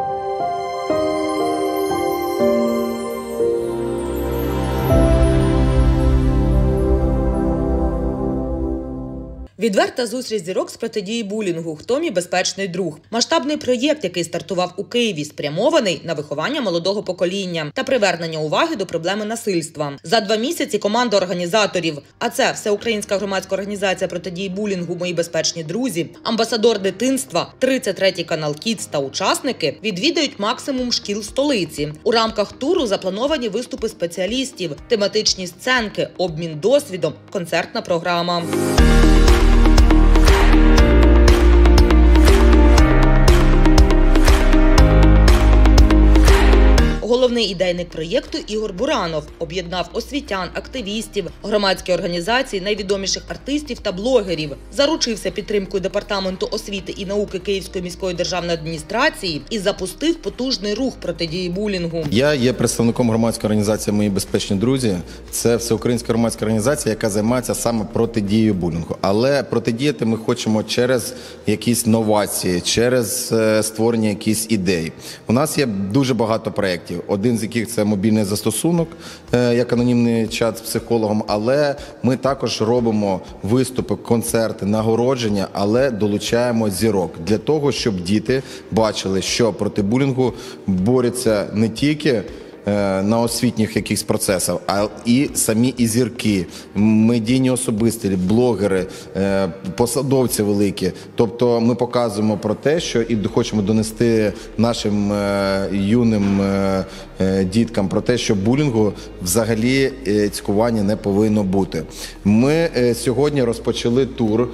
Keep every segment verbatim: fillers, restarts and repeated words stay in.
Відверта зустріч зірок з протидії булінгу «Хто мій безпечний друг». Масштабний проєкт, який стартував у Києві, спрямований на виховання молодого покоління та привернення уваги до проблеми насильства. За два місяці команда організаторів, а це Всеукраїнська громадська організація протидії булінгу «Мої безпечні друзі», амбасадор дитинства, тридцять третій канал Кідс та учасники відвідають максимум шкіл столиці. У рамках туру заплановані виступи спеціалістів, тематичні сценки, обмін досвідом, концертна програма. Головний ідейник проєкту Ігор Буранов об'єднав освітян, активістів, громадські організації, найвідоміших артистів та блогерів. Заручився підтримкою Департаменту освіти і науки Київської міської державної адміністрації і запустив потужний рух протидії булінгу. Я є представником громадської організації «Мої безпечні друзі». Це всеукраїнська громадська організація, яка займається саме протидією булінгу. Але протидіяти ми хочемо через якісь новації, через створення якихось ідей. У нас є дуже багато проєктів. Один з яких це мобільний застосунок, як анонімний чат з психологом, але ми також робимо виступи, концерти, нагородження, але долучаємо зірок для того, щоб діти бачили, що проти булінгу борються не тільки на освітніх якихось процесах, а і самі і зірки, медійні особисті, блогери, посадовці великі. Тобто ми показуємо про те, що і хочемо донести нашим юним діткам про те, що булінгу взагалі цькування не повинно бути. Ми сьогодні розпочали тур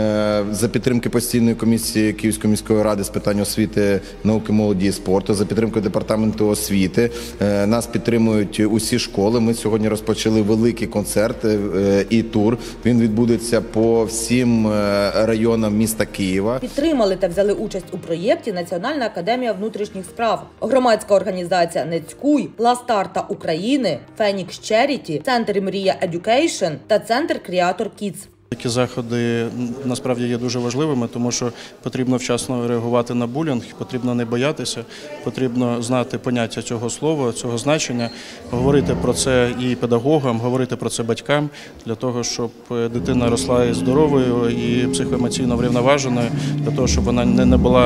за підтримки постійної комісії Київської міської ради з питань освіти, науки, молоді і спорту, за підтримкою Департаменту освіти. Нас підтримують усі школи. Ми сьогодні розпочали великий концерт і тур. Він відбудеться по всім районам міста Києва. Підтримали та взяли участь у проєкті Національна академія внутрішніх справ, громадська організація «Не цькуй», Ла-Старта України, Фенікс Черіті, Центр Мрія Едюкейшн та Центр Креатор Кідс. Такі заходи насправді є дуже важливими, тому що потрібно вчасно реагувати на булінг, потрібно не боятися, потрібно знати поняття цього слова, цього значення, говорити про це і педагогам, говорити про це батькам, для того, щоб дитина росла і здоровою, і психоемоційно врівноваженою, для того, щоб вона не була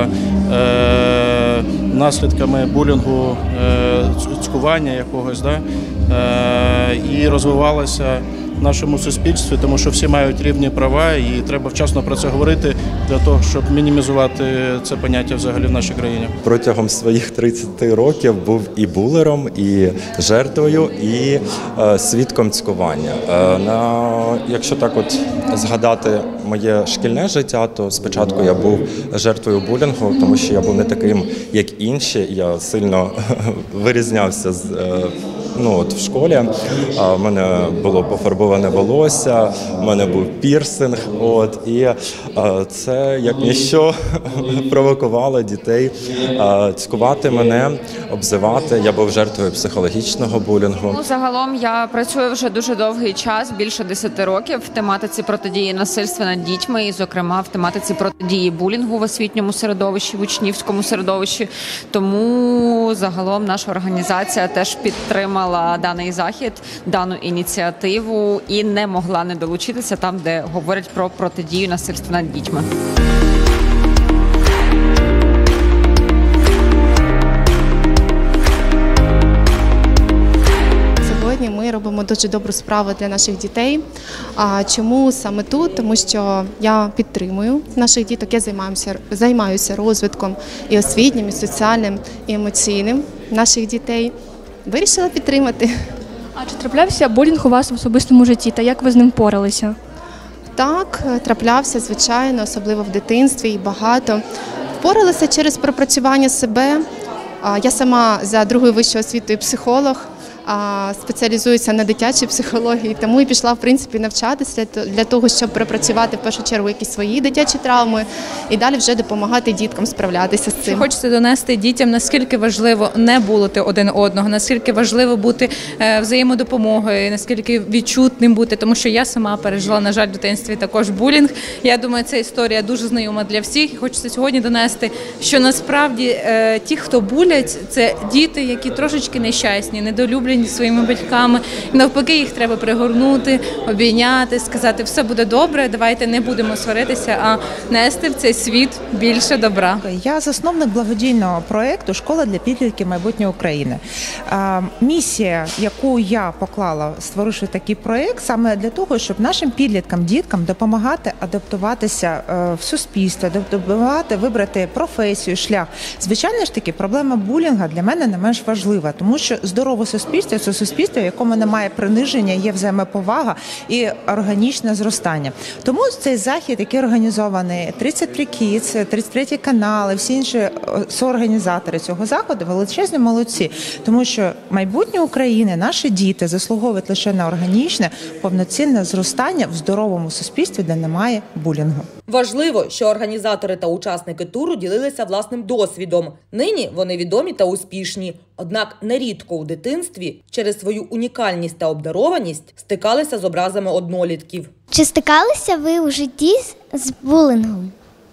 е, наслідками булінгу, е, цькування якогось, да? е, і розвивалася в нашому суспільстві, тому що всі мають рівні права і треба вчасно про це говорити для того, щоб мінімізувати це поняття взагалі в нашій країні. Протягом своїх тридцяти років був і булером, і жертвою, і е, свідком цькування. Е, на, якщо так от згадати моє шкільне життя, то спочатку я був жертвою булінгу, тому що я був не таким, як інші, я сильно вирізнявся з е, Ну, от в школі а, в мене було пофарбоване волосся, в мене був пірсинг, от, і а, це, як ніщо, провокувало дітей а, цькувати мене, обзивати. Я був жертвою психологічного булінгу. Ну, загалом я працюю вже дуже довгий час, більше десяти років, в тематиці протидії насильства над дітьми, і, зокрема, в тематиці протидії булінгу в освітньому середовищі, в учнівському середовищі. Тому загалом наша організація теж підтримала даний захід, дану ініціативу і не могла не долучитися там, де говорять про протидію насильства над дітьми. Сьогодні ми робимо дуже добру справу для наших дітей. А чому саме тут? Тому що я підтримую наших діток, я займаюся, займаюся розвитком і освітнім, і соціальним, і емоційним наших дітей. Вирішила підтримати. А чи траплявся булінг у вас в особистому житті та як ви з ним впоралися? Так, траплявся, звичайно, особливо в дитинстві і багато. Впоралася через пропрацювання себе. Я сама за другою вищою освітою психолог, а, спеціалізуюся на дитячій психології, тому і пішла в принципі навчатися для того, щоб пропрацювати в першу чергу якісь свої дитячі травми і далі вже допомагати діткам справлятися з цим. Хочеться донести дітям, наскільки важливо не булити один одного, наскільки важливо бути взаємодопомогою, наскільки відчутним бути, тому що я сама пережила, на жаль, в дитинстві також булінг. Я думаю, ця історія дуже знайома для всіх. І хочеться сьогодні донести, що насправді ті, хто булять, це діти, які трошечки нещасні, недолюблені своїми батьками. І навпаки, їх треба пригорнути, обійняти, сказати, все буде добре, давайте не будемо сваритися, а нести в цей світ більше добра. Я засновник благодійного проєкту «Школа для підлітків майбутнє України». Місія, яку я поклала, створивши такий проєкт, саме для того, щоб нашим підліткам, діткам допомагати адаптуватися в суспільство, допомагати вибрати професію, шлях. Звичайно ж таки, проблема булінга для мене не менш важлива, тому що здорове суспільство – це суспільство, в якому немає приниження, є взаємоповага і органічне зростання. Тому цей захід, який організований тридцять три Kids, тридцять третій канал і всі інші соорганізатори цього заходу, величезні молодці, тому що майбутнє України, наші діти заслуговують лише на органічне, повноцінне зростання в здоровому суспільстві, де немає булінгу. Важливо, що організатори та учасники туру ділилися власним досвідом. Нині вони відомі та успішні. Однак нерідко у дитинстві через свою унікальність та обдарованість стикалися з образами однолітків. Чи стикалися ви у житті з булінгом?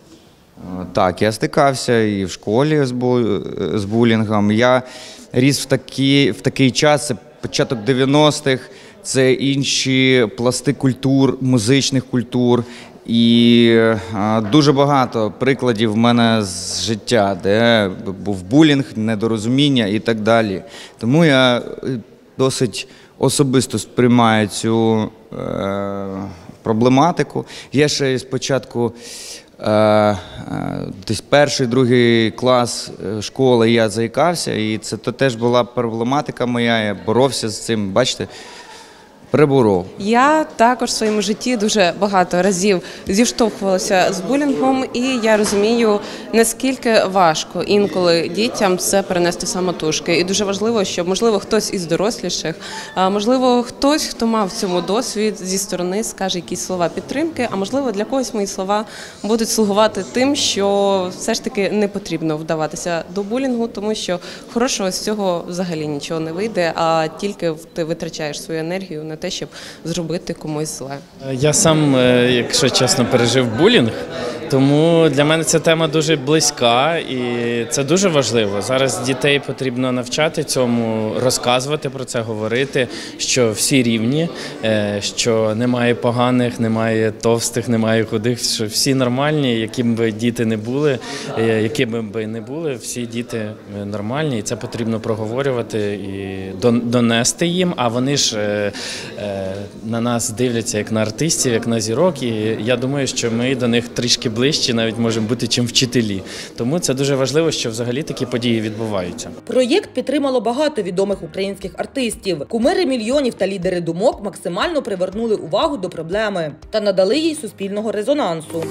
Так, я стикався і в школі з, бу... з булінгом. Я ріс в, такі... в такий час, це початок дев'яностих, це інші пласти культур, музичних культур. І а, дуже багато прикладів в мене з життя, де був булінг, недорозуміння і так далі. Тому я досить особисто сприймаю цю е, проблематику. Я ще спочатку е, е, десь перший, другий клас школи я заїкався, і це то теж була проблематика моя, я боровся з цим, бачите. Приборов. Я також в своєму житті дуже багато разів зіштовхувалася з булінгом, і я розумію, наскільки важко інколи дітям це перенести самотужки. І дуже важливо, щоб, можливо, хтось із доросліших, а можливо, хтось, хто мав в цьому досвід, зі сторони скаже якісь слова підтримки, а можливо, для когось мої слова будуть слугувати тим, що все ж таки не потрібно вдаватися до булінгу, тому що хорошого з цього взагалі нічого не вийде, а тільки ти витрачаєш свою енергію на те, щоб зробити комусь зле. Я сам, якщо чесно, пережив булінг, тому для мене ця тема дуже близька і це дуже важливо. Зараз дітей потрібно навчати цьому, розказувати про це, говорити, що всі рівні, що немає поганих, немає товстих, немає худих, що всі нормальні, яким би діти не були, якими би не були, всі діти нормальні, і це потрібно проговорювати і донести їм, а вони ж на нас дивляться як на артистів, як на зірок, і я думаю, що ми до них трішки ближче навіть можемо бути, чим вчителі. Тому це дуже важливо, що взагалі такі події відбуваються. Проєкт підтримало багато відомих українських артистів. Кумири мільйонів та лідери думок максимально привернули увагу до проблеми та надали їй суспільного резонансу.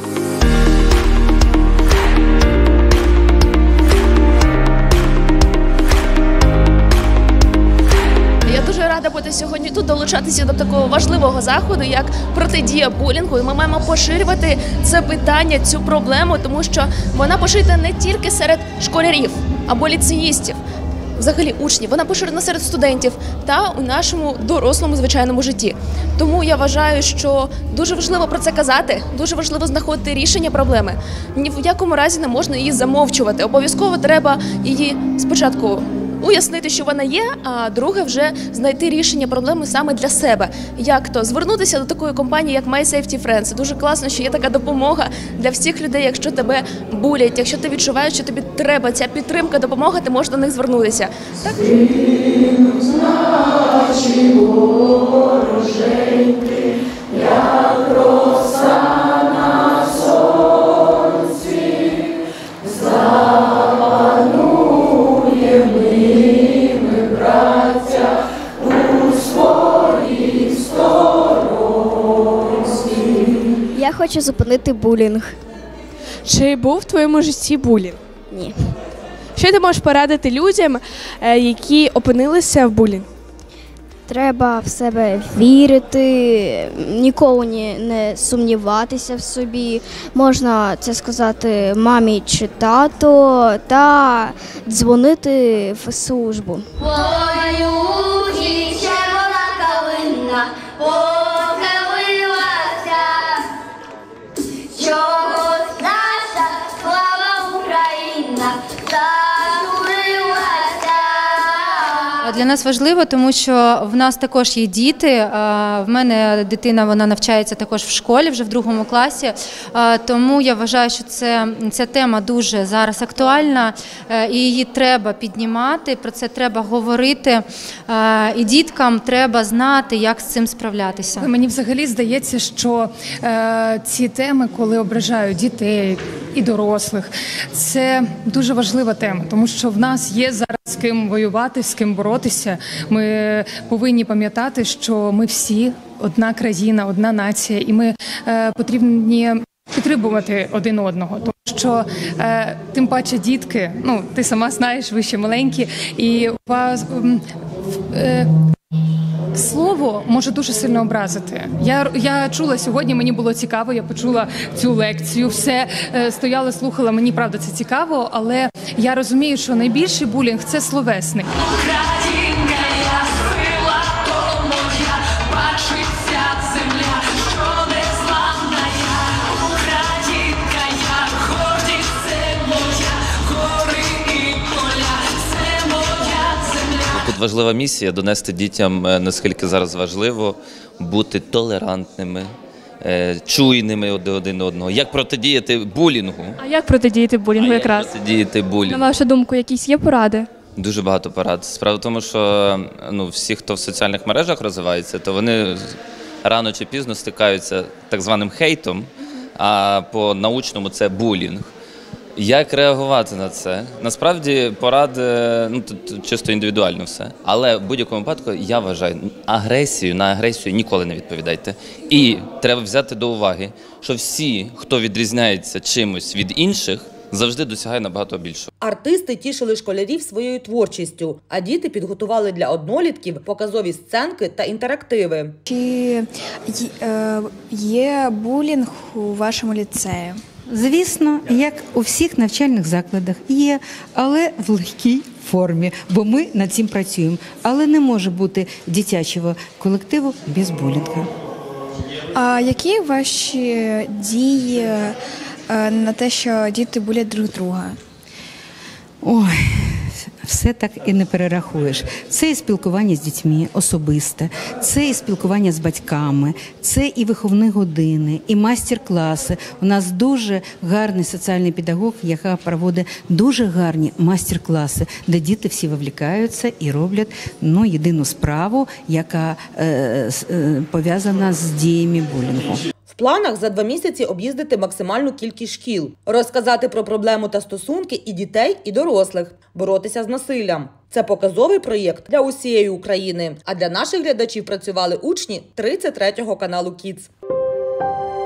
Рада бути сьогодні тут, долучатися до такого важливого заходу, як протидія булінгу. І ми маємо поширювати це питання, цю проблему, тому що вона пошита не тільки серед школярів або ліцеїстів, взагалі учнів, вона поширена серед студентів та у нашому дорослому звичайному житті. Тому я вважаю, що дуже важливо про це казати, дуже важливо знаходити рішення проблеми. Ні в якому разі не можна її замовчувати. Обов'язково треба її спочатку уяснити, що вона є, а друге вже знайти рішення проблеми саме для себе. Як то? Звернутися до такої компанії, як My Safety Friends. Це дуже класно, що є така допомога для всіх людей, якщо тебе булять, якщо ти відчуваєш, що тобі треба ця підтримка, допомога, ти можеш до них звернутися. Так? Як роса на сонці, запанує ми, браття, у своїй сторонці. Я хочу зупинити булінг. Чи був в твоєму житті булінг? Ні. Що ти можеш порадити людям, які опинилися в булінгу? Треба в себе вірити, ніколи не сумніватися в собі. Можна це сказати мамі чи тато та дзвонити в службу. Для нас важливо, тому що в нас також є діти. В мене дитина, вона навчається також в школі, вже в другому класі. Тому я вважаю, що це, ця тема дуже зараз актуальна і її треба піднімати, про це треба говорити. І діткам треба знати, як з цим справлятися. Мені взагалі здається, що е, ці теми, коли ображають дітей і дорослих, це дуже важлива тема, тому що в нас є зараз з ким воювати, з ким боротися. Ми повинні пам'ятати, що ми всі одна країна, одна нація, і ми е, потрібні підтримувати один одного. Тому що е, тим паче дітки, ну ти сама знаєш, ви ще маленькі, і у вас е, слово може дуже сильно образити. Я, я чула сьогодні, мені було цікаво, я почула цю лекцію, все е, стояла, слухала, мені правда це цікаво, але я розумію, що найбільший булінг – це словесний. Тут важлива місія – донести дітям, наскільки зараз важливо бути толерантними, чуйними один одного. Як протидіяти булінгу? А як протидіяти булінгу а якраз? Як протидіяти булінгу? На вашу думку, якісь є поради? Дуже багато порад. Справа в тому, що ну, всі, хто в соціальних мережах розвивається, то вони рано чи пізно стикаються так званим хейтом, а по-научному це булінг. Як реагувати на це? Насправді поради, ну тут чисто індивідуально все. Але в будь-якому випадку я вважаю, агресію на агресію ніколи не відповідайте. І треба взяти до уваги, що всі, хто відрізняється чимось від інших, завжди досягає набагато більшого. Артисти тішили школярів своєю творчістю, а діти підготували для однолітків показові сценки та інтерактиви. Чи є булінг у вашому ліцеї? Звісно, як у всіх навчальних закладах є, але в легкій формі, бо ми над цим працюємо. Але не може бути дитячого колективу без булінгу. А які ваші дії на те, що діти булять друг друга? Ой, все так і не перерахуєш. Це і спілкування з дітьми особисте, це і спілкування з батьками, це і виховні години, і майстер-класи. У нас дуже гарний соціальний педагог, яка проводить дуже гарні майстер-класи, де діти всі вовлікаються і роблять ну, єдину справу, яка е, е, пов'язана з діями булінгу. В планах за два місяці об'їздити максимальну кількість шкіл, розказати про проблему та стосунки і дітей, і дорослих, боротися з насиллям. Це показовий проєкт для усієї України, а для наших глядачів працювали учні тридцять третього каналу Kids.